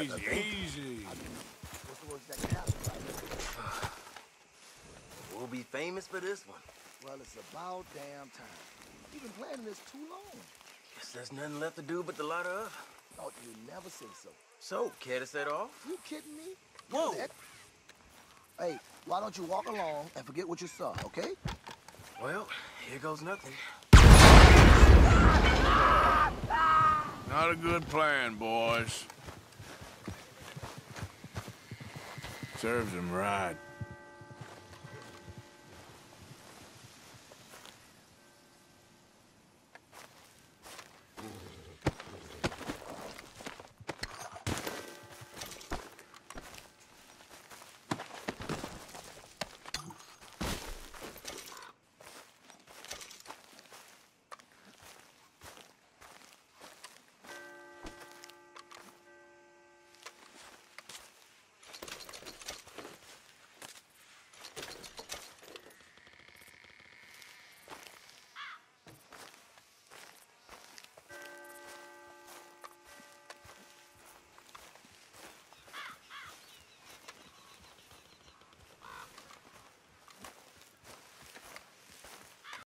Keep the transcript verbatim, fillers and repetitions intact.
Easy, easy. What's the worst that can happen, right? We'll be famous for this one. Well, it's about damn time. You've been planning this too long. Guess there's nothing left to do but the lot of. Oh, you never say so. So, care to set off? You kidding me? Whoa! Hey, why don't you walk along and forget what you saw, okay? Well, here goes nothing. Not a good plan, boys. Serves him right.